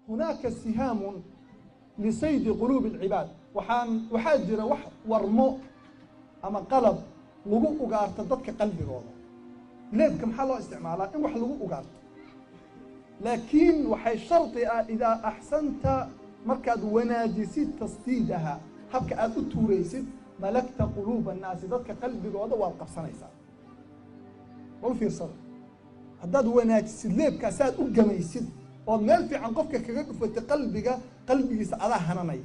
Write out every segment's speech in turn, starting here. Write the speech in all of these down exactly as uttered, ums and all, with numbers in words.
هناك سهام لصيد قلوب العباد وحان وحاجر وح ورمو أما قلب لغو أقارت ضدك قلبي روضا ليه كم حالة استعمالها إن وح لغو أقارت لكن وحي شرطي إذا أحسنت مركز وناجسيد تصديدها هبك أدو توريسيد ملكت قلوب الناس ضدك قلبي روضا والقفصانيسا والفير صدر هداد وناجسيد ليه كاساد أقميسيد ومال في عن قفك كقفة قلبك قلبي سألها هناني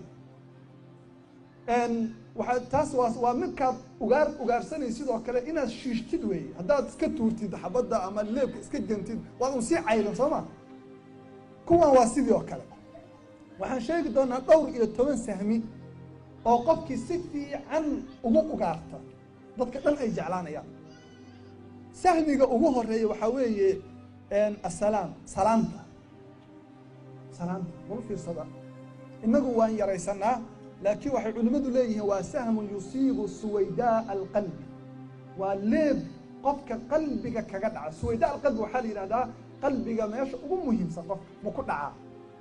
ان waxaa taas waa waa midkaad ugaar ugaarsanaysid oo kale inaad shiishtid weey haddaad iska tuurtid xabadda ama leebka iska gantid waad un sii caylan soo ma kuwan waa sidii oo kale waxaan sheegi doonaa dhowr iyo toban sahmi oo qofkii si fiican ugu ugaarta dadka dhan ay jeclaanayaan sahmiga ugu horeeya waxaa weeye assalaam salaanta salaanta wal fiirsada innagu waan yaraysanaa لكن waxay culimadu leeyihiin waa sahmu yusiibu suwaydaa alqalbi waa leeb qofka qalbiga kaga dhaca suwaydaa alqalbi waxaa la yidhahdaa qalbiga meesha ugu muhiimsan qofka ma ku dhacaa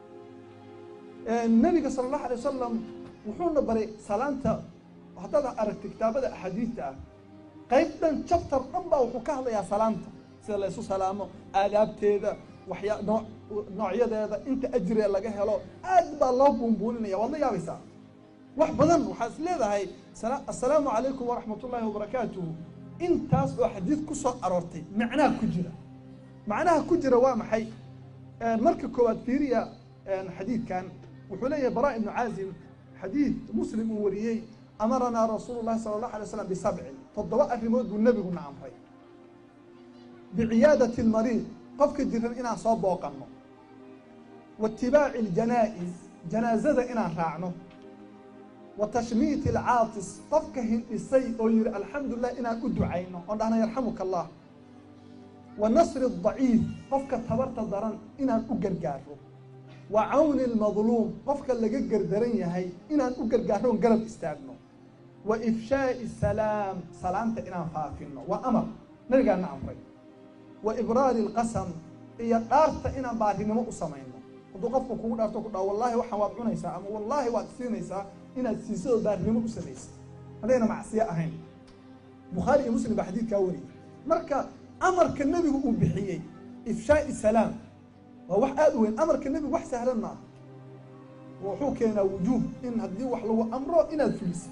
nabiga sala allahu alay wasalam wuxuuna baray salaanta haddaad aragti kitaabada axaadiista ah qayb dhan chapter dhan baa wuxuu ka hadlayaa salaanta sida la isu salaamo aadaabteeda waxyaa noocyadeeda inta ajriga laga helo aad baa loo buunbuuninaya waad la yaabaysaa wax badan waxaa is leedahay assalaamu calaykum waraxmatullaahi wabarakaatuhu intaas oo xadiid ku soo aroortay macnaha ku jira macnaha ku jira waa maxay marka koowaad fiiriya xadiidkan wuxuu leeyahay baraa ibnu caazim xadiid muslim uu wariyey amaranaa rasuulullahi sala allahu alay wasalam bisabcin toddoba arrimood buu nebiguna amray biciyaadati almariid qofka jiran inaan soo booqanno waitibaaci aljanaa'iz janaazada inaan raacno وتشميت العاطس طفكه السي أو ير الحمد لله إن أدعو عينه أنا يرحمك الله ونصر الضعيف طفك تبرت الضرن إن أجر جاره وعون المظلوم طفك اللي جر درنيا هي إن أجر جاره قرب استعدنا وإفشاء السلام سلامت إن فافنا وأمر نرجع نعمري وإبرار القسم هي قارت إن بعدين ما أصمينا وضغطوا كون أرتقوا والله وحنا وضعنا يسا أما والله واتسين يسا إن السيسو بارنمو أسميس هذا معصية أهين بخاري مسلم بحديث كوري مركا أمر كالنبي وبحيي إفشاء السلام وهو أدوين أمر كالنبي وح سهرنا وحوكينا وجوه إن هدي وحلو أمره إن الفلس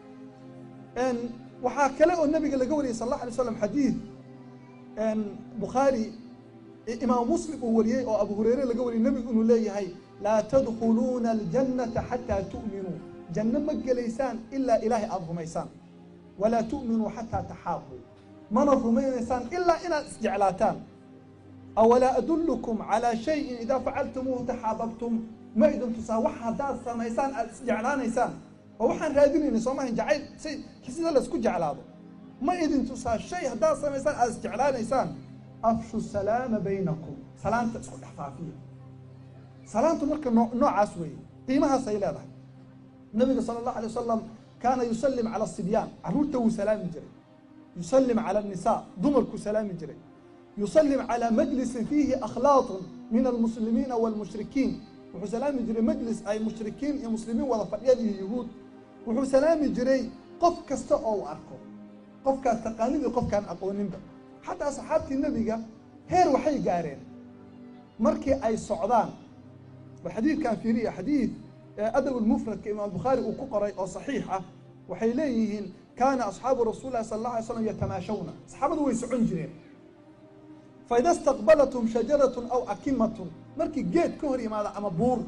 إن وحاكله النبي قال قولي صلى الله عليه وسلم حديث إن بخاري إمام مسلم وريه أو أبو هريرة لقولي النبي إنه ليه هي لا تدخلون الجنة حتى تؤمنوا جنة مجلسان إلا إله أرغميسان ولا تؤمنوا حتى تحابوا ما نرغميسان إلا إن استجعلاتان أولا أدلكم على شيء إذا فعلتموه تحاببتم ما إذن تساوح هذا سميسان استجعلان إنسان ووحن رادين نسومه جعل شيء كسيدا لسكو جعلاده ما إذن تساوح شيء هذا سميسان استجعلان إنسان أفشوا السلام بينكم سلام تسكو حفافية سلام تمرك نوع عسوي قيمها سيلادة النبي صلى الله عليه وسلم كان يسلم على الصبيان عروته سلام جري يسلم على النساء ضمرك سلام جري يسلم على مجلس فيه أخلاط من المسلمين والمشركين وحسلام جري مجلس أي مشركين يا مسلمين ولا فقياده يهود وحسلام جري قف كستأو أركو قف كتقانيد وقف كان أقوانين حتى صحابة النبي هير وحي قارين مركي أي صعدان والحديث كان في ريا حديث أدب المفرد كإمام البخاري وكقري أو صحيحة وحيليهن كان أصحاب رسول الله صلى الله عليه وسلم يتماشون أصحابه ويسعون جرين فإذا استقبلتهم شجرة أو أكمة مركي جيت كهري ماذا أما بور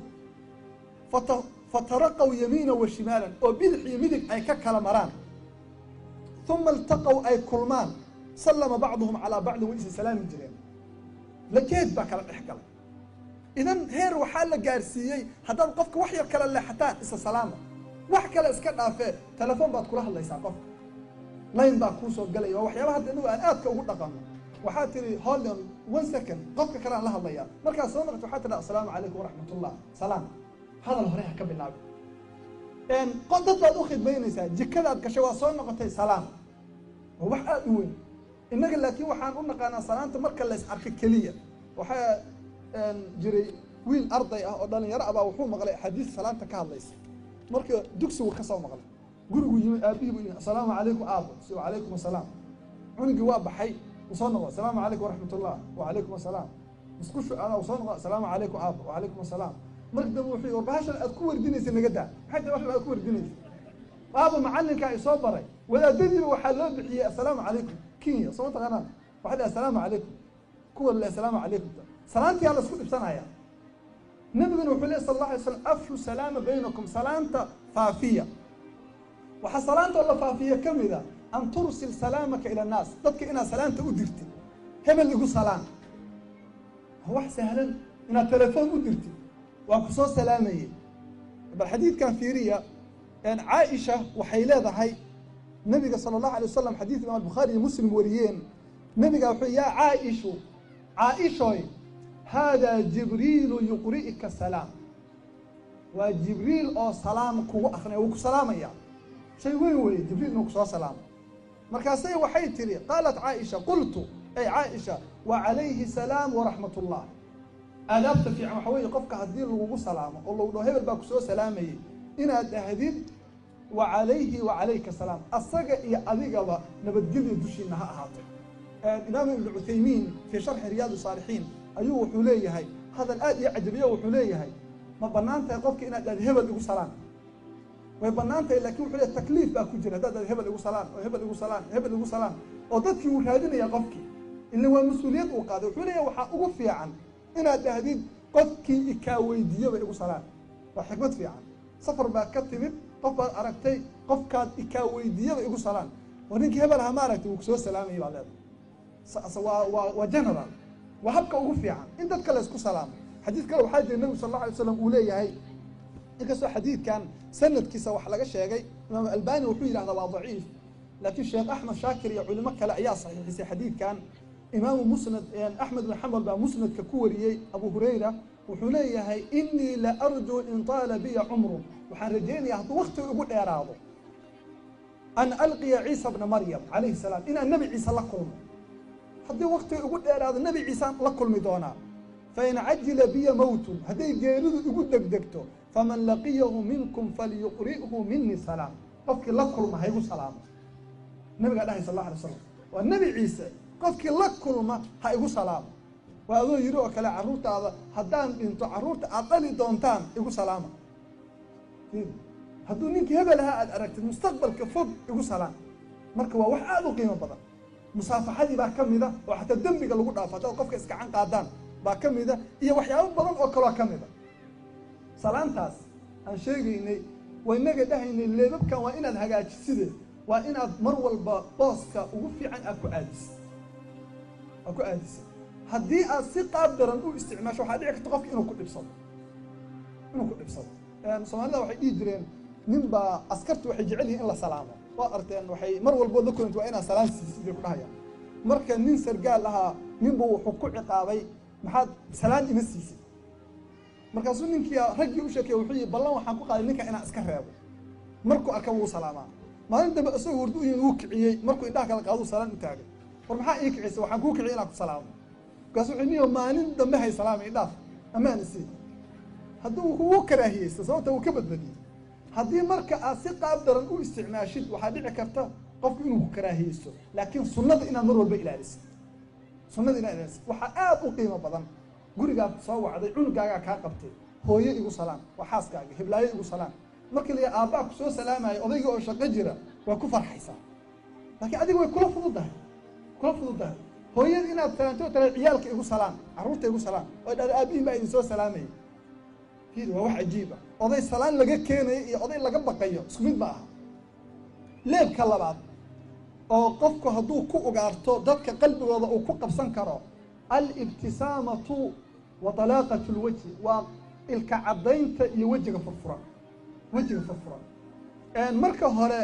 فترقوا يمينا وشمالا وبدح يمينك أي ككلا مران ثم التقوا أي كلمان سلم بعضهم على بعض وإيس سلام جرين لكيت باكلا إحكلا إذن هير وحال جارسيي هذا قفك وحير كلا اللي حتى إسا سلامة وح كلا إسكتنا في تلفون بعد كلها الله يسعى قفك لاين باكوسو قلي وحيابها هذا إنه أنات كوهو رقم وحاتري هولن وان سكن قفك كلا الله الله يا مركز صومرت وحاتري السلام عليكم ورحمة الله سلام هذا الهريح كبير لعب إن قدت بعد أخذ بينيسا جكلا كشوا صومرت سلام ووح أدوين إنك لكن وحان قلنا قانا سلام تمركز اللي يسعى كلية وحا جري wiil arday ah oo dhalinyaro ah baa wuxuu maqlay xadiis salaanta ka hadlaysa marka dugsigu ka soo maqlay gurigu yimid aabihii buu yidhi assalaamu calaykum aabo si wacalaykum assalaam cunugii waa baxay usoo noqo assalaamu calaykum waraxmatullah wacalaykum assalaam iskushu ana usoo noqo assalaamu calaykum aabo wacalaykum assalaam marka dambe wuxuu war bahashan aad ku wardinaysa naga daa maxay tahay wax aad ku wardinaysa aabo macalinka ay soo baray wadaadadiiba waxaa loo bixiyey assalaamu calaykum kenya soo taqaanaan waxaa dhahay assalaamu calaykum kuwa le assalaamu calaykum salaantii la isku dhibsanaya nabiguna wuxuu leeyahay sallallahu alayhi wasallam afshu salaama baynakum salaanta faafiya waxa salaanta la faafiya kamida an tursil salaamaka ila nas dadka ina salaanta u dirti hebel igu salaan wax sahlan ina telefoon u dirti waa ku soo salaamayay bal xadiidkan fiiriya ان عائشه waxay leedahay nabiga sallallahu alayhi wasallam xadiis imam bukhari iyo muslim wariyeen nabiga wuxuu ya عائشه عائشه هذا جبريل يقرئك السلام وجبريل او سلام كو اخني و سلاميا شيء وين وين جبريل نو سو سلام markaasay waxay tiri قالت عائشه قلت اي عائشه وعليه سلام ورحمه الله ادابت في حوي قفك hadii lagu salaamo oo loo hebel baa ku soo salaamayay inaad ahdid وعليه وعليك السلام أصدق يا أذيقوا نبتقل دوشينا ها هاتي الإمام ابن عثيمين في شرح رياض الصالحين أيوه حليه هاي هذا الآن يعجبيه وحليه هاي ما بنانته يقفك إن الهبل يقول سلام وبنانته لكن حليه التكليف بقى كجرة هذا الهبل يقول سلام وهبل يقول سلام هبل يقول سلام وضدك وهذين يقفك اللي هو مسؤولية وقاده وحليه وحقوق في عن إن التهديد قفك إكاويدية يقول سلام وحكمت في عن سفر بقى كتبت qof baad aragtay qofkaad ikaa weydiiyada igu salaan oo ninkii hebel ha maaragtay uu soo salaamayay baad leedahay waa waa waa general waa habka ugu fiican in dadka la isku salaamo xadiis kale waxaa jira nabiga sallallahu alayhi wasallam uu leeyahay inkastoo xadiidkan sanadkiisa wax laga sheegay imaam albani wuxuu yidhahdaa waa daciif laakiin sheekh axmed shaakir iyo culimo kale ayaa saxiixisay xadiidkan imaamu musnad axmed bin xambal baa musnadka ku wariyey abu hurayra wuxuu leeyahay inii la arjuu in taala biya cumru waxaan rajaynayaa hadduu waqti ugu dheeraado an alqiya ciisa bna maryam calayhi salaam inaan nebi ciise la kulmo haddii waqti ugu dheeraado nebi ciisaan la kulmi doonaa fain cajila biya mowtun hadday geeridu igu degdegto faman laqiyahu minkum falyuqri'hu minii salaam qofkii la kulma ha igu salaamo nabigaa dhahay sal alla alay slam waa nebi ciise qofkii la kulma ha igu salaamo waa adoo yiri oo kale carruurtaada haddaan dhinto carruurta aad dhali doontaan igu salaama hadduu ninkii hebel ahaa aad aragtid mustaqbalka fog igu salaan marka waa wax aad u qiimo badan musaafaxadii baa ka mida oo xataa dembiga lagu dhaafo haddaad qofka iskacan qaadaan baa ka mida iyo waxyaabo badan oo kaloo ka mida salaantaas aan sheegaynay waa inaga dhahaynay leebabkan waa inaad hagaajiside waa inaad mar walba booska ugu fiican aad ku aadisid aad ku aadisid haddii aad si qaab daran u isticmaasho waxaa dhici karta qofka inuu ku dhibsado inuu ku dhibsado soomaalida waxay dhihi jireen nin baa askartu waxay jecel yihiin in la salaamo waa arteen waxay mar walbood la kulanta waa inaa salaan siisid bay ku dhahayaan marka nin sargaal ahaa ninbu wuxuu ku ciqaabay maxaad salaan ima siisid markaasuu ninkii raggii u sheekay wuxuu yihi ballan waxaan ku qaaday ninka inaan iska reebo markuu arka wuu salaamaa maalin dambe isagoo hurdu uyin wuu kiciyey markuu indhaha kala qaaduu salaan u taagay war maxaa ii kicisay waxaan kuu kiciyay inaan ku salaamo markaasuu wuxuu niyo maalin dambe hay salaamay idhaaf ammaan isii hadduu kugu karaahiyeysto sababta uu ka badbadiyey haddii marka aad si qaab daran u isticmaashid waxaa dhici karta qofku inuu ku karaahiyeysto laakiin sunnada inaad mar walba ilaalisid sunnada inaad ilaalisid waxaa aad u qiimo badan gurigaad soo wacday cunugaagaa kaa qabtay hooyo igu salaan waa xaaskaaga hiblaayo igu salaan markii la yidhaha aabbaa ku soo salaamaya odayga oo shaqo jira waa ku farxaysaa laakiin adiga way kula fududahay kula fududahay hooyada inaad salaanto tala ciyaalka igu salaan carruurta igu salaan oo dhahda aabbihin baa idin soo salaamayay waa wax cajiib ah oday salaan laga keenayo iyo oday laga baqayo isku mid ma aha leebka labaad oo qofku hadduu ku ugaarto dadka qalbigooda uu ku qabsan karo alibtisaamatu wa talaaqatu lwajhi waa ilka caddaynta iyo wejiga furfuran wejiga furfuran marka hore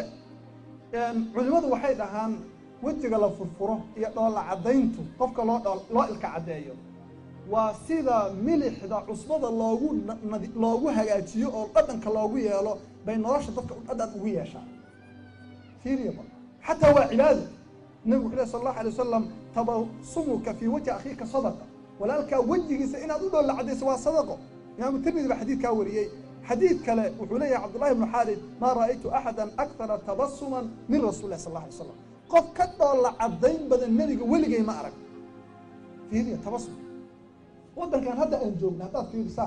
culimadu waxay dhahaan wejiga la furfuro iyo dhoolla caddayntu qofka loo loo ilka caddeeyo waa sida milixda cusbada loogu loogu hagaajiyo oo dhadhanka loogu yeelo bay nolosha dadka dhadhan ugu yeeshaan fiiriyaba xataa waa cibaado nabigu wuxuu sal allahu alay wasalam tabasumuka fii wajhi akhiika sadaqa walaalkaa wejigiisa inaad u dhoolla caddayso waa sadaqo إمام الترمذي بحديث كاوريي حديث كلا وحولي عبد الله بن حارث ما رأيت أحدا أكثر تبسما من رسول الله صلى الله عليه وسلم قف كده ولا عدين بدل النبي ولقي ما أرك فيه تبسم وده كان هذا الجوب هذا في لسان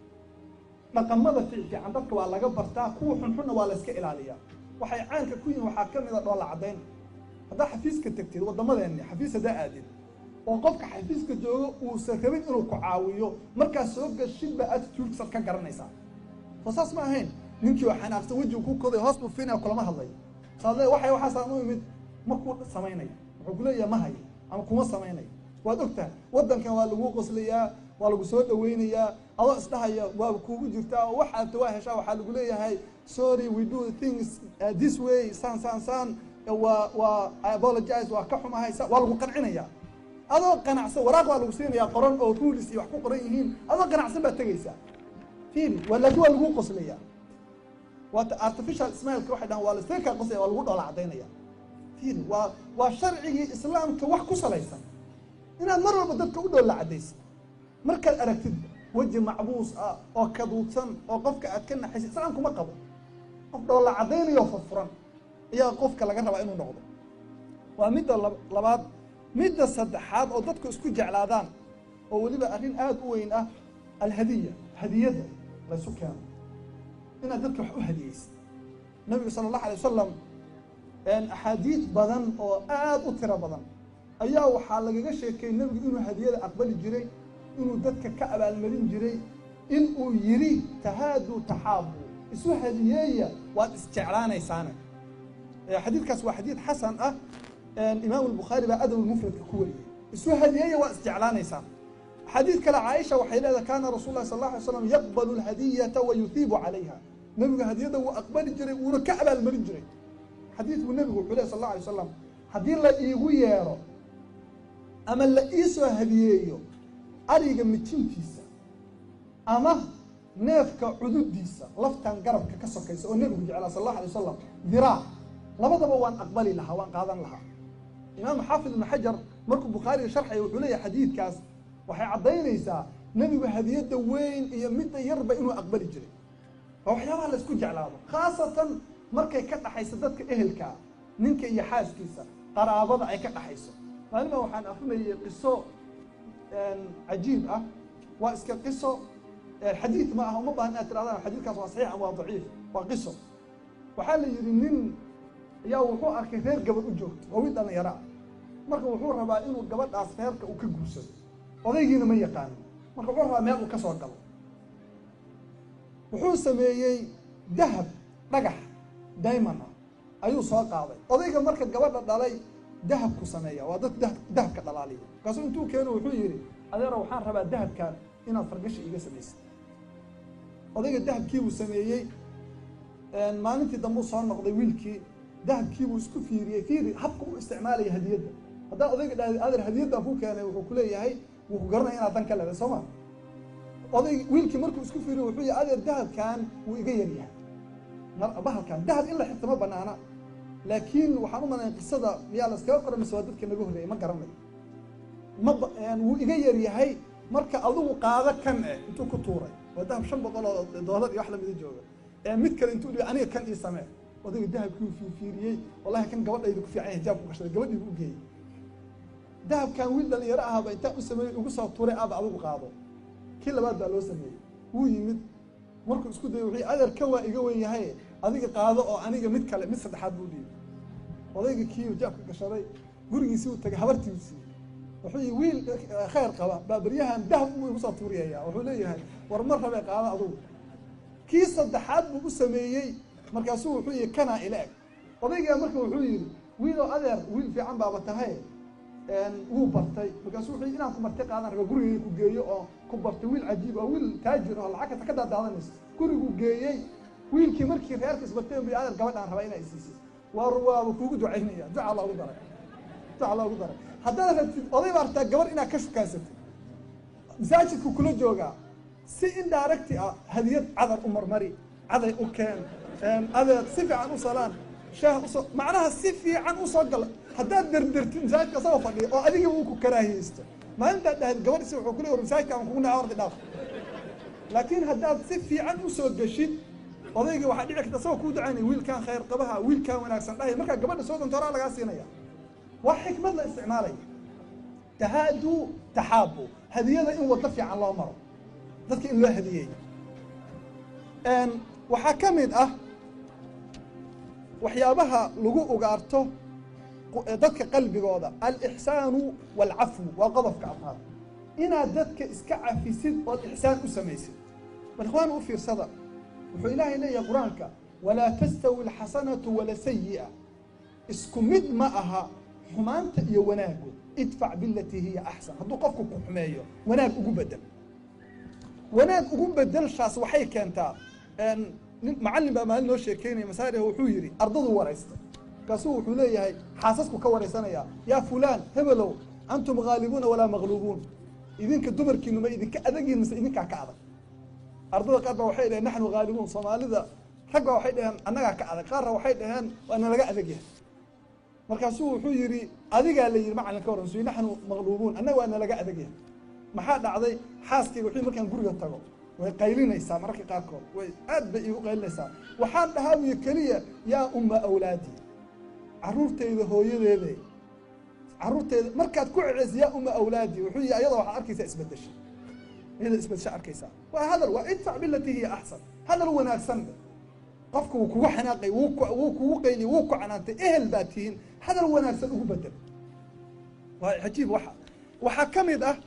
نقمض في في عندك ولا جبرتا كو حنحنا ولا اسك إلالية وحي عانك كوين وحاكم إذا ولا عدين هذا حفيزك تكتير وده ما يعني حفيز ده آدم وقفك حفيزك جو وسكبين إنه كعاويه مركز سوق الشبه أتتولك صار كجرنيسا فصاص ما هين نمكي وحنا في وجهه كوكو ذي هاصبوا فينا وكل ما هالله صار لي وحي وحصل مؤمن ما كون سميني وقول لي ما هي أما كون سميني ودكتور ودن كان والو قصليا والو سود وينيا الله استحيا وكوكو جرتا وحد تواهش أو حال يقول لي هاي sorry we do things uh, this way سان سان سان و و apologize وكحهم هاي والو قنعينيا هذا قناع سو وراق والو سين يا قرن أو رولس يحكوا قرينين هذا قناع سبب تجيسا فيني ولا جوا الوقوق قصلية وات artificial smile كواحد هو الاستيكا قصلية والوقوق على عدينية فيني و وشرعي إسلام كواح قصليسا إن مرة بدك أقول ولا عديس مركز أركتد وجه معبوس أو أو كذوتسن أو قفك أكلنا حس إسلامكم ما قبل أفضل ولا عدينية وفرفران يا قفك لقنا بأنه نقض ومدة لبعض مدة صدحات أو ضدك اسكو جعلادان أو ولي بأرين آد وين أه الهدية هدية ليسو كان إن ذلك وحو هديس النبي صلى الله عليه وسلم أن أحاديث بدن أو آد أطرى بدن أيها وحال لقى شيء النبي إنه هدية أقبل جري إنه ذلك كأب المرين جري إنه يري تهادوا تحابوا اسمه هدية واستعلان إنسانا حديث كاس حديث حسن أه الإمام البخاري بأدب المفرد الكوري اسمه هدية واستعلان إنسان حديث كلا عائشة وحيلا كان رسول الله صلى الله عليه وسلم يقبل الهدية ويثيب عليها نبي هدية وأقبل جري وركعب المرين جري حديث النبي وحيلا صلى الله عليه وسلم حديث لا يغيره أما لا إيسو هدية أريق متين تيسا أما نافك عدود ديسا لفتان قرب ككسر كيسا والنبي جعل صلى الله عليه وسلم ذراع لبضب وان أقبلي لها وان قاضن لها إمام حافظ بن حجر مركب بخاري شرحه وحيلا حديث كاس waxay cadeynaysaa nabiga hadiyada weyn iyo mid yarba inuu aqbali jiray waxyaabaha la isku jeclaado khaasatan markay ka dhaxayso dadka ehelka ninka iyo xaaskiisa qaraabada ay ka dhaxayso maalma waxaan afnayay qiso een ajiib ah waa iska qiso xadiis ma aha uma baahna tiraadaan xadiiskaas waa saxiix ama daciif waa qiso waxa la yiri nin ayaa wuxuu arkay reer gabadh u joogto oo wiil dhalinyaro marka wuxuu rabaa inuu gabadhaas reerka uu ka guursado odaygiina ma yaqaan marka wuxuu rabaa meel uu ka soo galo wuxuu sameeyay dahab dhagax diamond ayuu soo qaaday odayga marka gabadha dhalay dahab ku sameeya waa dad dahab ka dhalaaliyo kaas intuu keeno wuxuu yiri adeer waxaan rabaa dahabkan inaad fargashi iga sameeysid odayga dahabkii uu sameeyay een maalintii dambe soo noqday wiilkii dahabkii uu isku fiiriyay fiiri habka uu isticmaalay hadiyada hadaa odayga dhahay adeer hadiyada ku keenay wuxuu ku leeyahay wuxuu garanay inaad dan ka leedahay Soomaa oday wiilkii markuu isku fiiriyo wuxuu yahay adeer dahabkan wuu iga yar yahay mar bahalkan dahab in la xirtamo banaana laakiin waxaan u maleeyay qisada miyaa la iska qoray maswadadka naga horeeyay ma garanay ma aan wuu iga yar yahay marka adigu qaado kan eh intuu ku tuuray waa dahab shan boqol oo doolar iyo wax la mid jooga ee mid kale intuu dhigay aniga kan ii samee odayga dahabkii uu fiiriyay wallahi kan gabadhaydu ku fiican hijab ku gashay gabadhii u geeyay dahab kan wiil dhalinyaro ah bay inta u sameeyay ugu soo tuuray aad adigu qaado kii labaad baa loo sameeyay wuu yimid markuu isku dayay wixii adeer ka waa iga weyn yahay adiga qaado oo aniga mid kale mid saddexaad buu dhigay odayga kii uu jaabka gashaday gurigiisii uu tagay habartiisii wuxuu wiil khayr qaba baabriyahan dahab uu igu soo tuuriyay wuxuu leeyahay war mar rabe qaado adigu kii saddexaad buu u sameeyay markaasuu wuxuu yiri kana ilaag odayga markuu wuxuu yiri wiil oo adeer wiil fiican baaba tahay een wuu bartay markaasuu wuxuu inaan ku martay qaadan raba guriga ku geeyo oo ku bartay wiil cajiib ah wiil taajir ah lacagta ka daadaadanaysa gurigu geeyay wiilkii markii reerkiis bartay bi adeer gabadhaan raba inay isiiso war waa kuugu ducaynaya duca Allah ugu daray duca Allah ugu daray haddana rabtid oday barta gabar inaad ka shukaasatay masaajidku kula jooga si indirect ah hadiyad cadar u marmari caday u keen een adeer si fiican u salaan shaah u soo macnaha si fiican u soo gal haddaad dardartin masaajidka soo fadhiyo oo adiga uu ku karaahiyeysto maalinta dhahayd gabadh si wuxuu ku leeyahay masaajidka aan kugu naawardi dhaaf laakiin haddaad si fiican u soo geshid odaygii waxaa dhici karta isagoo kuu ducaynaya wiilkaan khayr qabaha wiilkaan wanaagsan dhahay markaa gabadha soo doonto horaa lagaa siinaya waa xikmad la isticmaalaya tahaaduu taxaabu hadiyada in waddo fiican loo maro dadka in loo hadiyeeyo waxaa ka mid ah waxyaabaha lagu ugaarto dadka qalbigooda alixsaanu waalcafwu waa qodobka afraad inaad dadka iska cafisid ood ixsaan u samaysid bal ikhwaan u fiirsada wuxuu ilaahay leeyahay qur-aanka walaa tastawi alxasanatu wala sayi'a isku mid ma aha xumaanta iyo wanaagu idfac bilatii hiya axsan hadduu qofku ku xumeeyo wanaag ugu bedel wanaag ugu bedelshaas waxay keentaa macallin baa maalin noo sheekeynaya masaariha wuxuu yidhi ardadu waraysta markaasuu wuxuu leeyahay xaasasku ka waraysanaya yaa fulaan hebelow antum ghaalibuuna walaa maqluubuun idinka dumarkiinu ma idinka adagiin mise idinkaa ka adag ardada qaar baa waxay dhaheen naxnu ghaalibuun soomaalida rag baa waxay dhaheen annagaa ka adag qaarna waxay dhaheen waana laga adag yahay markaasuu wuxuu yidhi adigaa la yidhi macalin ka waran suy naxnu maqluubuun annaga waana laga adag yahay maxaa dhacday xaaskayga wuxuu markaan guriga tago way qaylinaysaa mararka qaarkood way aad bay iigu qaylinaysaa waxaan dhahaa wiyo keliya yaa umma awlaadii carruurtayda hooyadeeda carruurtayda markaad ku ceceysa yaa umma awlaadii wuxuu yihi ayada waxaad arkaysaa isbedesha iyada isbedesha arkaysaa waa hadal waa idfac bilatii hiya axsan hadal wanaagsan qofka wuu kugu xanaaqay wuu kugu qayliy wuu ku canaantay ehel baad tihiin hadal wanaagsan ugu bedel waa cajiib waxa waxaa ka mid ah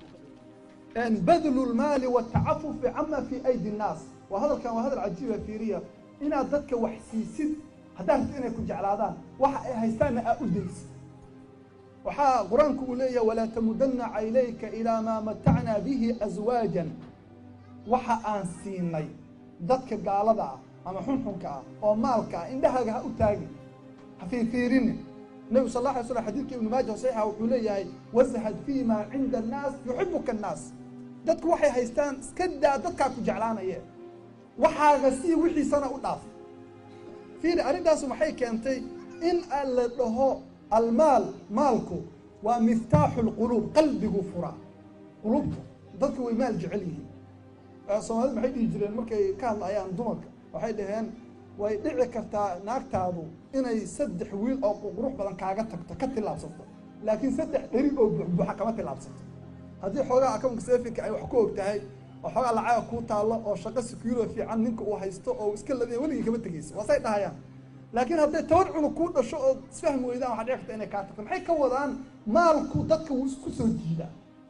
badlu lmaali watacafufi cama fii aydi nnaas waa hadalkan waa hadal cajiiba fiiriya inaad dadka wax siisid haddaad rabto inay ku jeclaadaan waxa ay haystaanna aa u daysid waxaa qur-aanku uu leeyahay walaa tamudana caynayka ilaa maa matacnaa bihi aswaajan waxa aan siinay dadka gaalada ah ama xunxunka ah oo maalka ah indhahaaga ha u taagin ha fiirfiirinin nebigu sal alla alay slam xadiidka ibnu maaja saxiixa wuxuu leeyahay wazhad fii maa cinda annaas yuxibuka annaas dadku waxay haystaan iska daa dadkaa ku jeclaanaye waxaaga sii wixiisana u dhaaf fiiri arrintaasu maxay keentay in la dhaho almaal maalku waa miftaaxu lquluub qalbigu fura quluubta dadku way maal jecel yihiin soomaalida maxay dhihi jireen markay ka hadlayaan dumarka waxay dhaheen way dhici kartaa naagtaadu inay saddex wiil oo qurux badan kaaga tagto ka tillaabsato laakiin saddex dheri oo buxbuxa kama tillaabsato haddii xoogaa akoonka seefinka ay wax ku og tahay oo xoogaa lacaga kuu taallo oo shaqo securo fiican ninka uu haysto oo iska ladiya weligii kama tegeysa waasay dhahayaan laakiin hadday toban cunug kuu dhasho oo isfahmi weydaan waxaa dhici karta inay kaa tagto maxay ka wadaan maalku dadka wuu isku soo jiidaa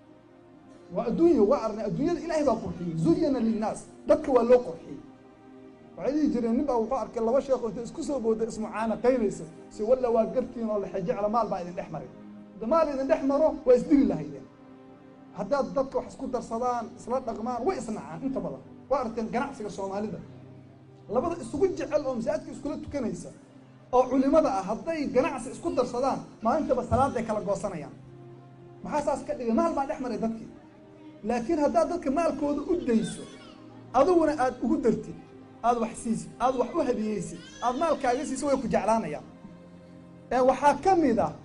waa adduunya waa arnay adduunyada ilaahay baa qurxiyey zuyana linnaas dadka waa loo qurxiyey waxay dhihi jireen nin baa wuxuu arkay laba sheekh oo intay isku soo booday ismucaana qaynaysa si walla waa gartiin oo laxajecla maal baa idin dhex maray maal idin dhex maro waa isdili lahaydeen haddaad dadka wax isku darsadaan isla dhaqmaan way isnacaan inta badan waa arteen ganacsiga soomaalida labada isugu jecel oo masaajidka iskula tukanaysa oo culimada ah hadday ganacsi isku darsadaan maalintaba salaaday kala goosanayaan maxaa saas ka dhigay maal baa dhex maray dadkii laakiin haddaad dadka maalkooda u dayso adiguna aad ugu dartid aad wax siisid aad wax u hadiyeysid aad maalkaaga siisid way ku jeclaanayaan waxaa ka mid ah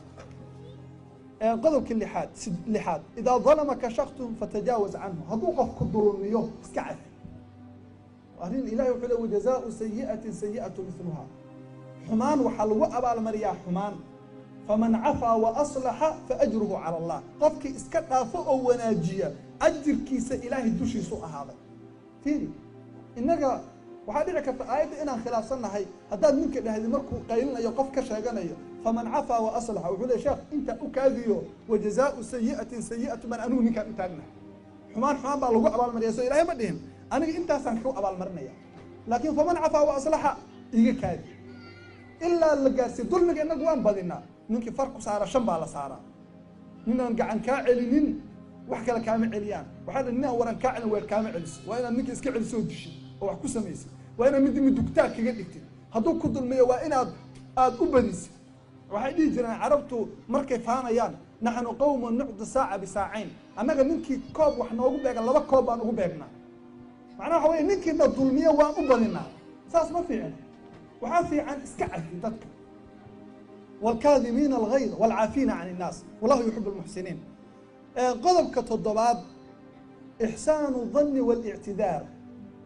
qodobka lixaad lixaad idaa dalamaka shaktun fatajaawaz canhu hadduu qofku dulmiyo iska cafi arrin ilahay wuxuu le wajazaau sayi'atin sayi'atu miluhaa xumaan waxaa lagu abaalmariyaa xumaan faman cafaa wa aslaxa faajruhu cala allah qofkii iska dhaafo oo wanaajiya ajirkiisa ilaahay dushiisu ahaaday fiiri innaga waxaa dhici karta aayadda inaan khilaafsannahay haddaad ninka dhahdi markuu qaylinayo qof ka sheeganayo faman cafaa wa aslaxa wuxuu le sheekh inta u kaadiyo wajazaau sayi'atin sayi'atu man anugu ninkaan u taagnahay xumaan xumaan baa lagu abaalmariya soo ilaahay ma dhihin aniga intaasaan ku abaalmarinaya laakiin faman cafaa wa aslaxa iga kaadi ilaa la gaarsiiy dulmiga innagu waan badinaa ninkii far ku saara shan baa la saaraa ninaan gacan kaa celinin wax kale kaama celiyaan waxaa dha ninaan waran kaa celin weer kaama celiso waa inaad ninka iska celisoo dishid oo wax ku samaysid waa inaad mid midugtaa kaga dhigtid hadduu ku dulmiyo waa inaad aada u badisid waxay dhihi jireen carabtu markay faanayaan naxnu qawmun nucdi saaca bisaacayn annaga ninkii koob wax noogu beegan laba koob baan ugu beegnaa macnaha waxa weye ninkiina dulmiyo waan u badinaa saas ma fiicin waxaa fiican iska cafi dadka waalkaadimiina alghayd waalcaafiina can innaas wallahu yuxibu almuxsiniin qodobka toddobaad ixsaanu danni waalictidaar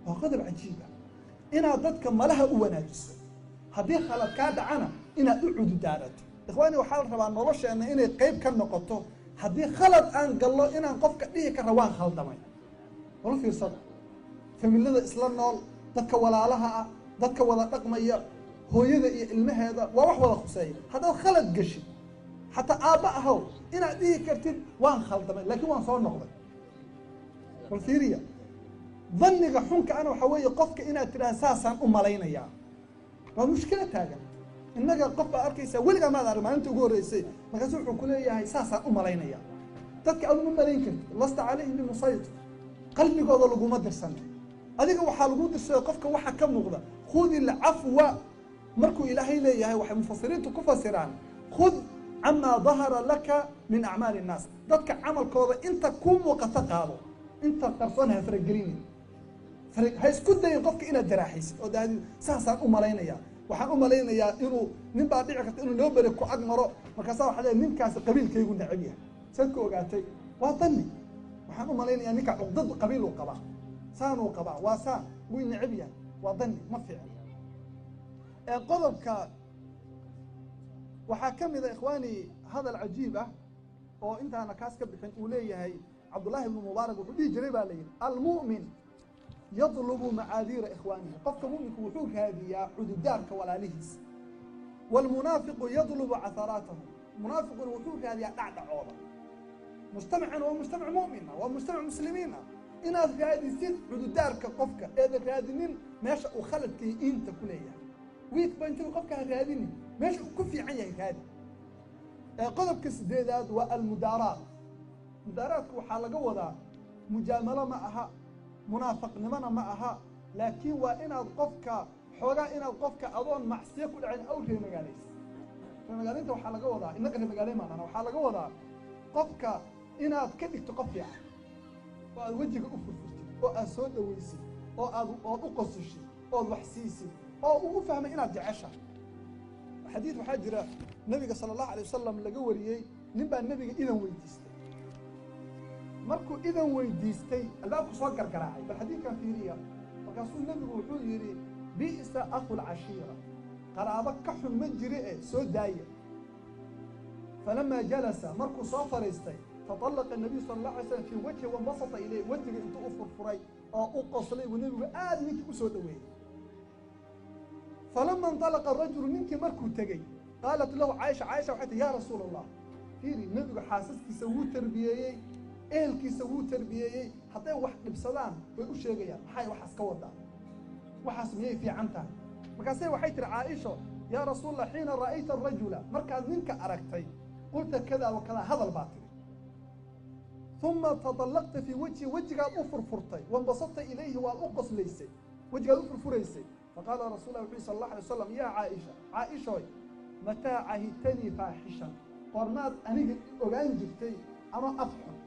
وقدر عجيبة إنا ضدك ملها وناجس هذه خلط كاد عنا إنا أعود دارت إخواني وحال ربع نرش أن إنا قيب كان نقطه هذه خلط أن قال الله إنا نقفك ليه كروان خلط ماي والله في صدق فمن لذا إسلام نول ضدك ولا لها ضدك ولا رقمية هو يذا المه هذا وروح ولا خسائي هذا خلط قشي حتى آبائه إنا ديه كرتين وان خلط ماي لكن وان صار نقضي والثيرية ظنك حنك أنا وحوي قفك إنا ترى أساسا أم علينا يا ومشكلة هذا إنك قف أركيسة ولقى ماذا ما أنت تقول رئيسي ما كسوح كلية هي أساسا أم علينا يا تذكر أول من ملايين كنت لست عليه بمسيطر قلبي قاضي لقوم مدرسة هذيك وحالقود السنة قفك وحا كم نقضة خذ العفو مركو إلهي لي هي وحي مفسرين تكفسران خذ عما ظهر لك من أعمال الناس ذاتك عمل كوضة أنت كوم وقتك هذا أنت قرصانها فرق جريني فرق هاي سكوت ده يقفك إلى الدراحيس أو ده ساسا أم علينا يا وحن أم علينا يا إنه من بعد ذلك إنه لو بركوا أجمرة مكسر حدا من كاس قبيل كي يقول نعبيها سدكوا وقعتي وطني وحن أم علينا يعني كعب ضد قبيل وقبع سان وقبع وسان وين نعبيها وطني ما في يعني قلبك وحكم إذا إخواني هذا العجيبة أو أنت أنا كاس كبحين أوليه هي عبد الله بن مبارك وحدي جريبة لين المؤمن يطلب معاذير إخوانه قفك مؤمن وحوك هذه يا عدود دارك ولا لهز والمنافق يطلب عثراته منافق وحوك هذه قاعدة عوضة مجتمعا ومجتمع مؤمنا ومجتمع مسلمين إن في هذه السيد عدود دارك قفك إذا في هذه النين ماشي وخلت كي إنت كلية ويك بنت قفك هذه النين ماشي وكفي عنك هذه قلبك السديدات والمدارات مداراتك وحالة وضع مجاملة معها منافق نمنا معها لكن وإن القفك حوجا إن القفك أظن معصية كل عين أو في مجالس في مجالين وحالة وضع إنك في مجالين معنا وحالة وضع قفك إن كدك تقفي وجهك أفر فرتي وأسود ويسي وأقصشي وحسيسي وأفهم إن الجعشة حديث وحجرة النبي صلى الله عليه وسلم لجوريه نبى النبي إذا ويديستي مركو إذا ويديستي الله كسوكر كراعي بالحديث كان في ريا وقصوا النبي وحول يري بئس أخو العشيرة قرابك كحل من جريء سود داية فلما جلس مركو صافر يستي فطلق النبي صلى الله عليه وسلم في وجهه وانبسط إليه وجهه انت أفر فري أو أقص لي والنبي آد منك أسود أوي فلما انطلق الرجل منك مركو تجي قالت له عائشة عائشة وحتى يا رسول الله فيري النبي حاسس كيسوي تربية إيه كيسوي تربية حتى واحد بسلام ويقول شيء جيا حي وحس كودا وحس مية في عنتها مكاسي وحيت عائشة يا رسول الله حين رأيت الرجل مركز منك أركتي قلت كذا وكذا هذا الباطل ثم تطلقت في وجهي وجهك أفر فرتي وانبسطت إليه وأقص ليسي وجهك أفر فريسي فقال رسول الله صلى الله عليه وسلم يا عائشة عائشة متى عهدتني فاحشا قرنات أني أغان جبتي أنا أفحن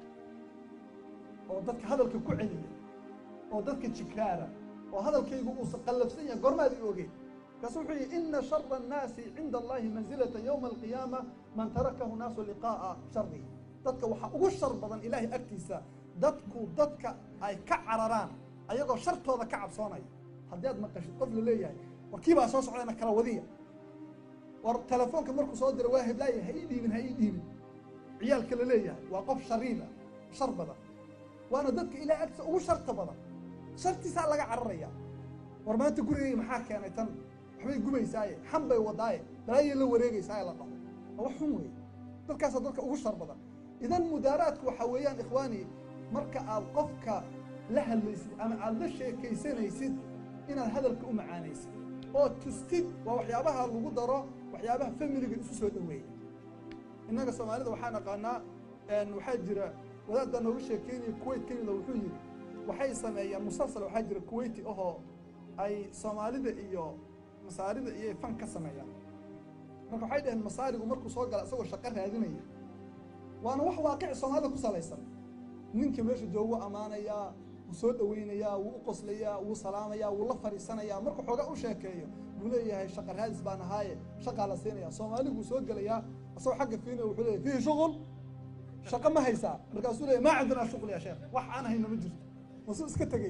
وضدك هذا الكوعلي وضدك تشكارة وهذا الكي يقول قلب سنة قرنات أغي كسوحي إن شر الناس عند الله منزلة يوم القيامة من تركه ناس لقاء شره ضدك وحا شر بدن إلهي أكتسا ضدك ضدك أي كعرران أيضا شرط هذا كعب صاني حداد ما قشت قفل ليه وكيف أساس علينا كراودية والتلفونك مركو صادر واهب لا هيدي من هيدي من عيال كلا ليه وقف شريبة شربة وأنا ضدك إلى أكثر وشرط بضا شرطي سأل لك عرية ورما أنت قولي محاكي أنا تن حبيب قومي ساي حنبي وضاي بلاي اللي وريقي ساي لطه هو حموي ضدك أسا ضدك وشر بضا إذا مداراتك وحويان إخواني مركا القفك لها اللي يسد أما على الشيء كيسين يسد إن هذا الكأم عانيس أو تستيب وحيابها الوضرة وحيابها فملي الأسس والدوية إنك الصومالية وحنا قلنا إن وحجر وذا إنه وش كيني الكويت كيني لو حجر وحي سمايا مسلسل وحجر الكويتي أهو أي صومالية إياه مصاريد إيه فن كسمايا مركو حيدا المصاري ومركو صوت على سوى الشقة هذه وأنا وح واقع الصومالية كسليسن منك ماشي جوا أمانة يا وسود وينيا وقصليا وسلاميا والله فريسانيا مركو xoga u sheekeeyo buleeyahay shaqo raadis baan ahaay shaqo la siinaya Soomaaligu soo galaya asoo xagga fiina wuxuu leeyahay fi shaqo shaqo ma haysa markaas uu leeyahay ma عندنا shaqo ya sheekh wax aan hayno ma jirto wasu iska tagaya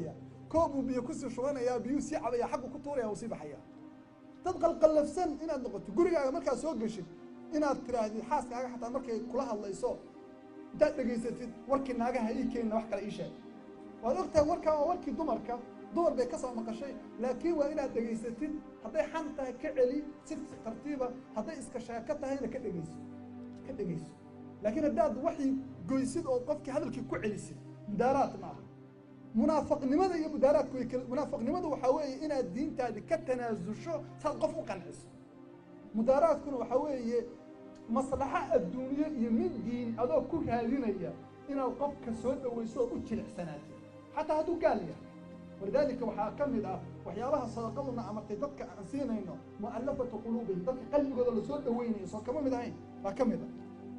كوب بيكسر شوانا يا بيوسي على حق كتور يا وصيب حياة تدخل قلفسن إن النقط قرية مركز سوق شيء إن تراهي حاس كاجا حتى مركز كلها الله يسوع ده دقيستي ورك الناجا هيك إنه وحكي الإشاء والوقت ورك ورك دمرك دور بيكسر مقشي لكن وإن دقيستي حتى حنتا كعلي ست ترتيبه حتى إسكشاكتها هنا كدقيس كدقيس لكن الداد وحي جويسيد أو قفك هذا الكي كعليسي مدارات معه منافق لماذا يا مدارات كوي منافق لماذا وحوي إن الدين تادي كتنازل شو سالقف وقنعس مدارات كانوا وحوي مصلحة الدنيا يمين دين هذا كل هذين هي إن القف كسود ويسوق وتشلع سنات حتى هذا قال لي ولذلك وحاكم إذا وحيالها صدقنا أمرت تذكر أنسينا إنه مؤلفة قلوبهم تذكر قلبي قدر السود ويني صار كمان مدعين حاكم إذا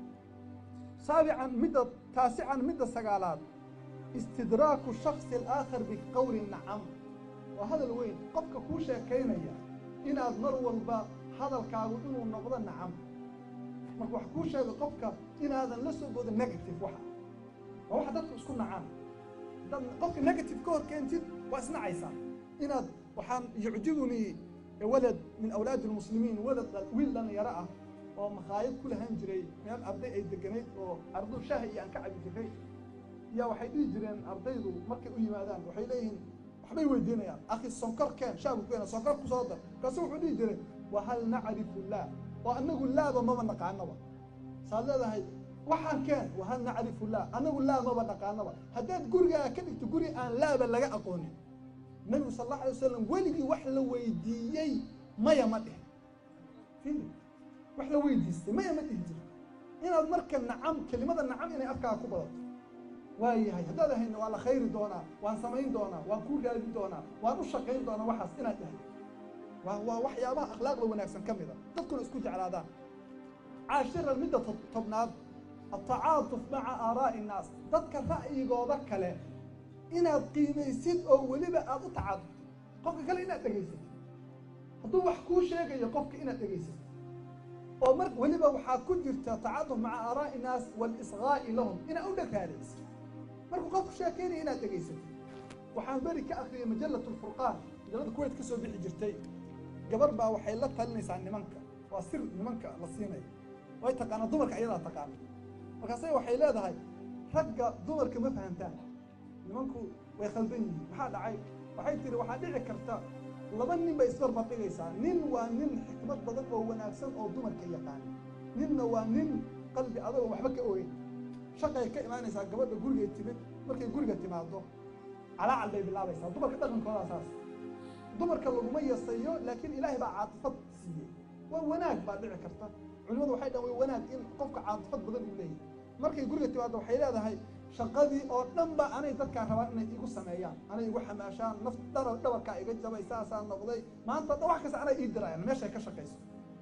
سابعا مدة تاسعا مدة سقالات استدراك الشخص الآخر بقول النعم وهذا الوين قفك كوشة كينيا إن أضمر والبا هذا الكاغوتون والنقض النعم مركو حكوشة بقفك إن هذا لسه بود النيجاتيف واحد وواحد ده تسكن نعم قفك النيجاتيف كور كنتي وأسمع عيسى إن وحان يعجبني ولد من أولاد المسلمين ولد ويل لنا يراه ومخايب كلها هنجري ميال أرضي أي دقنيت وأرضو شاهي يعني كعب جري يا waxay dhigi jireen ardaydu markay u yimaadaan waxay leeyihiin waxbay weydiinayaan akhi sonkor keen shaabu keena sonkor ku soo dar kaasoo wuxuu dhigi jiray wa hal na'rifu la wa anagu laaba ma naqaanaba saadadahay waxaan keen wa hal na'rifu la anagu laaba ma naqaanaba haddii guriga ka dhigto guri aan laaba laga aqoonin nabi sallallahu alayhi wasallam waligi wax la weydiiyay maya ma dhih fili wax la weydiistay maya ma dhih jiro inaad marka nacam kelimada nacam inay afkaa ku badato واي هاي هذا هنا والله خير دونا وان سمين دونا وان كل جالب دونا وان وشقين دونا وحس إنا ده وهو وحيا ما أخلاق لو ناكسن كم إذا تذكر اسكت على هذا عاشر المدة طبناد التعاطف مع آراء الناس تذكر رأي جوابك كلام إنا قيمة يسيد أو ولي بقى أتعب قفك كلا إنا تجيسد هدو وحكوش يا قفك إنا تجيسد ومر ولي بقى وحكوش تعاطف مع آراء الناس والإصغاء لهم إنا أقول لك هذا markuu qofku sheekeynaya inaad dhegaysatid waxaan beri ka akhriyay majalatu alfurqaan majalada kuwait ka soo bixi jirtay gabar baa waxay la talinaysaa nimanka waa sir nimanka la siinaya way taqaana dumarka ayadaa taqaana markaasay waxay leedahay ragga dumarka ma fahantaan nimanku way khaldan yihiin maxaa dhacay waxay tiri waxaa dhici karta laba nin bay isbarbar dhigaysaa nin waa nin xikmad badan oo wanaagsan oo dumarka yaqaan ninna waa nin qalbi adag oo waxba ka ooyin شقة كإيمان إنسان قبل بقولي تبي مركي قولي تبعده على على بالله بس دمر كده من كل أساس دمر كله مميز سيء لكن إلهي بقى عاطفة سيء وناك بعد ذكرته علوم وحيد وناك إن قفك عاطفة بدل إليه مركي قولي تبعده وحيد هذا هاي شقدي أو نبى أنا يتذكر روانا يقول سمايان أنا يقول حماشان نفط درا دور كائجة جبا إساسا نقضي ما أنت طوعك أنا يدرى يعني ماشي كشقيس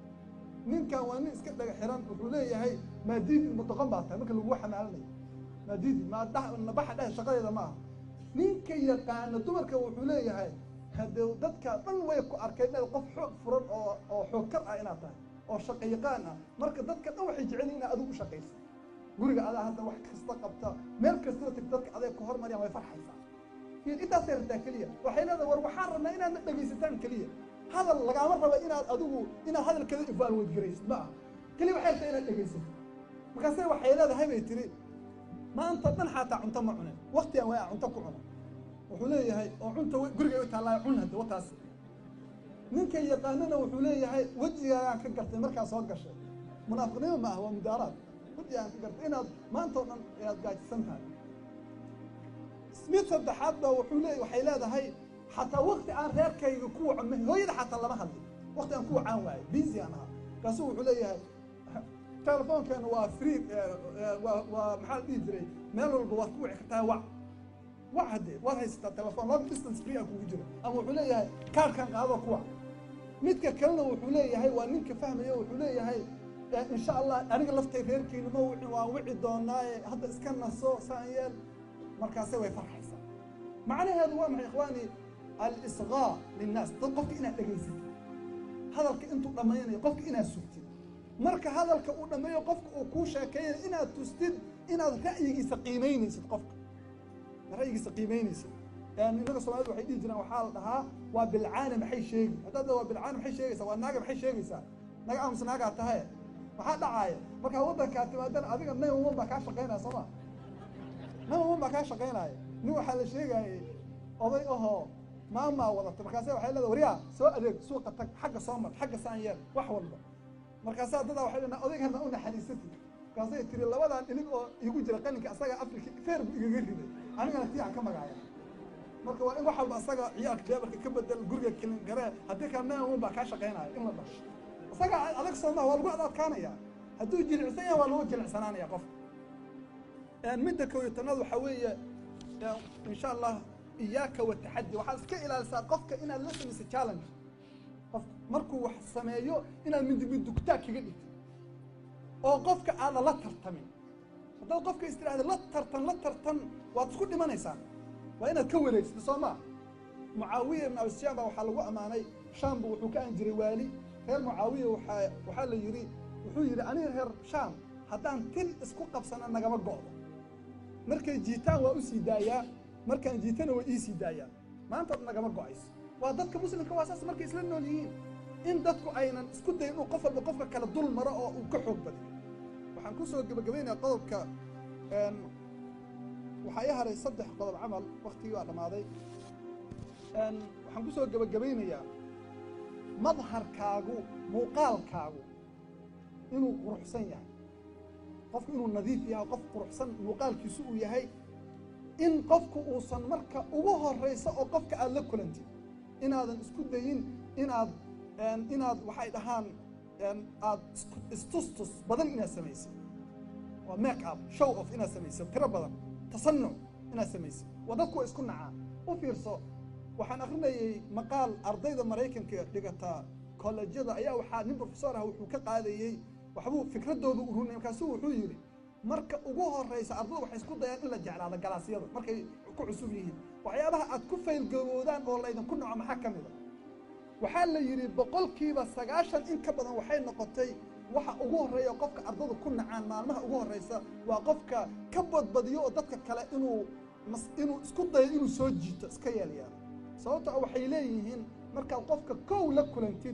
نين كان وانين اسكت لك حيران وحوليه هي ماديد المتقنبعة ممكن لو واحد معلني ماديد ما دح نبح ده شغال ده معه نين كي يقان دمرك وحوليه هاي هذا ضدك طن ويكو أركينا القف حق فرن أو أو حكر عيناته أو شقيقانا مركز ضدك أو حيجعلينا أذوق شقيس قولي على هذا واحد استقبته مركز ضدك ضدك عليه كهر مريم ويفرح يفرح في إنت سير تاكلية وحين هذا وروحنا إنا نبي ستان كلية هذا اللي قام مرة إن أدوه إن هذا الكذب يفعل ويجريس ما كل واحد تينا تجلسه مكسر وحيلا هذا هاي بيتري ما أنت تنحى تاع أنت معنا وقت يا ويا أنت كعنا وحولي هاي وأنت قرقة وتعالى عنا هذا وتاس من كي يقاننا وحولي هاي وجه يا كقرت مركز صوت قشة منافقين ما هو مدارات وجه يا كقرت إن ما أنت يا قاعد تسمع سميت الدحابة وحولي وحيلا هاي حتى وقت أنا غير كي يكوع هو يدا حتى الله ما خلي وقت أنا كوع عن واعي بيزي أنا كسوع عليها تلفون كان وفري ومحل بيجري ماله البواكوع حتى وع واحد واحد يستع تلفون لا ديستنس فري أكو يجري أبو عليها كان كان هذا كوع متك كلنا وحوليها هاي وانك فاهم يا وحوليها هاي إن شاء الله أنا قلت غير كي نموع ووعي دوناي هذا إسكان الصو سايل مركز سوي فرح حسن معنى هذا هو مع إخواني الإصغاء للناس تقفك إنا تجلسي هذا الك أنتم لما يقفك إنا سكتي مرك هذا الك لما يقفك وكوشة كين إنا تستد إنا رأيك سقيمين يصير قفك رأيك سقيمين يصير يعني إنك سؤال واحد يجينا وحال لها وبالعالم حي شيء هذا هو بالعالم حي شيء سواء ناقم حي شيء سا ناقم سناقة تهاي وحال دعاية marka wadanka timaadan adiga nay uma ma ka shaqeynaa Soomaa nay uma ma ka shaqeynaa nin waxa la sheegay oday oo maama wadata markaas waxay leedahay wariya soo adeeg suuqa tag xagga Soomaa xagga Saanyeel wax walba markaas dad waxay leedahay odayga una xariisati markaas ay tiri labadan ilig oo igu jira qalinka asaga Afrika feer iga riday aniga tii ka magacaya marka waa in wax walba asaga ciyaar kleebarka ka bedel guriga kelin garee hadii ka nay uma ma ka shaqeynaa in la dhasho asaga adag Soomaa waa lagu adkaanaya hadduu jilicsan waa loo jilicsanaanaya qof een midda kooyatanaad waxa weeye insha Allah iyaaka wa taxaddi waxa iska ilaalisaa qofka inaad la samayso challenge qof markuu wax sameeyo inaad mid mid dugtaa kaga dhigto oo qofka aad la tartamin haddii qofka istiraahada la tartan la tartan waad isku dhimanaysaa waa inaad ka wareegsato Soomaa Muawiya ibn Abi Sufyaan waxa lagu amaanay Shaam buu wuxuu ka anjiray waali reer Muawiya waxa waxa la yiri wuxuu yiri aniga reer Shaam haddaan tin isku qabsana nagama go'do markay jiitaan waa u sii daayaa markaan jiitana waa ii sii daayaa maanta nagama go'ayso waa dadka muslimka waa saas markay isla nool yihiin in dadku aynan isku dayin inuu qof walba qofka kala dul maro oo uu ka xoog badiyo waxaan ku soo gabagabaynayaa qodobka een waxa ay haray saddex qodob camal waqtigii waa dhamaaday een waxaan ku soo gabagabaynayaa madharkaagu muuqaalkaagu inuu quruxsan yahay qofku inuu nadiif yahay qof quruxsan muuqaalkiisu uu yahay in qofku uusan marka ugu horeysa oo qofka aad la kulantid inaadan isku dayin inaad inaad waxay dhahaan aad istustus badan inaad samaysid waa make up show off inaad samaysid tiro badan tasannuc inaad samaysid wadadku isku nacaa u fiirso waxaan akhrinayay maqaal ardayda Mareykanka dhigata kolleejyada ayaa waxaa nin professor ah wuxuu ka qaadayay waxbuu fikradoodu u runay markaas wuxuu yiri marka ugu horeysa ardaydu waxay isku dayaan in la jeclaado galaasyada markay ku cusub yihiin waxyaabaha aad ku fail garoodaan oo la idin ku naco maxaa kamid ah waxa la yiri boqolkiiba sagaashan in ka badan waxay noqotay waxa ugu horeeya qofka ardaydu ku nacaan maalmaha ugu horeysa waa qofka ka badbadiyo oo dadka kale inuu inuu isku dayo inuu soo jiito iska yeeliyaan sababtoo waxay leeyihiin marka qofka koow la kulantid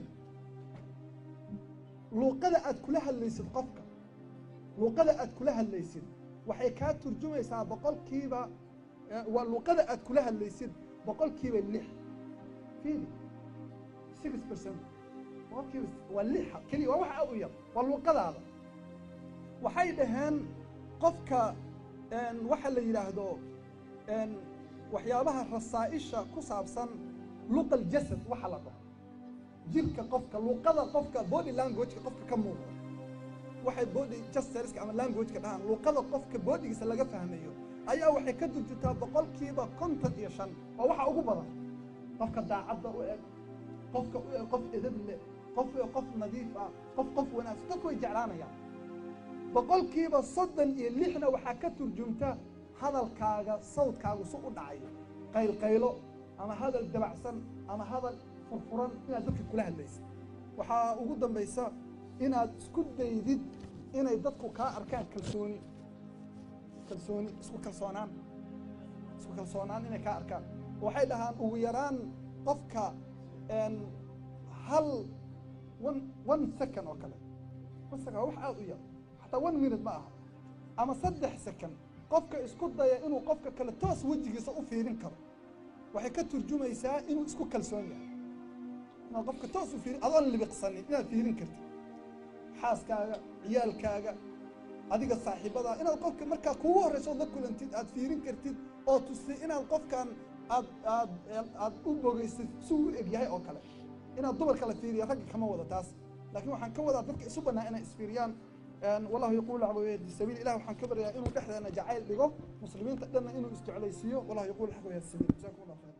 luqada aad kula hadlaysid qofka luqada aad kula hadlaysid waxay ka turjumaysaa boqolkiiba waa luqada aad kula hadlaysid boqolkiiba lix fiiri six percent boqolkiiba waa lix kaliya waa waxa u yar waa luqadaada waxay dhaheen qofka een waxa la yiraahdo een waxyaabaha rasaaisha ku saabsan luqal jasad waxa la dhaho jirka qofka luqada qofka body language qofka ka muuqda waxay body gestures ama language ka dhahan luqada qofka bodygiisa laga fahmayo ayaa waxay ka turjutaa boqolkiiba konton iyo shan oo waxa ugu badan qofka daacadda u eg qofka u eg qof edeb leh qof qof nadiif ah qof qof wanaagsan dadku way jeclaanayaan boqolkiiba soddon iyo lixna waxaa ka turjumta hadalkaaga sawdkaagu soo u dhacayo qayl qaylo ama hadal dabacsan ama hadal furfuran inaad dadka kula hadlaysid waxaa ugu dambaysa inaad isku daydid inay dadku ka arkaan kalsooni kalsooni isku kalsoonaan isku kalsoonaan inay ka arkaan waxay dhahaan ugu yaraan qofka een hal one one second oo kale qofka wax aad u yar hatta one minute ma aha ama saddex second qofka isku daya inuu qofka kale toos wajigiisa u fiirin karo waxay ka turjumaysaa inuu isku kalsoon yahay ma qofka toos u fiirin adoon libiqsanin inaad fiirin kartid xaaskaaga ciyaalkaaga adiga saaxiibada inaad qofka marka kugu horeyso la kulantid aad fiirin kartid oo tusay inaad qofkan aad aad aad u bogaysid suu eg yahay oo kale inaad dumar kale fiiriyo rag kama wada taas laakiin waxaan ka wadaa dadka isu banaa inay isfiiriyaan والله يقول عبوية السبيل إله وحن كبر إنه نحن جعل لقف مسلمين تقدرنا إنه استعليسيه والله يقول حبوية السبيل جزاكم الله خير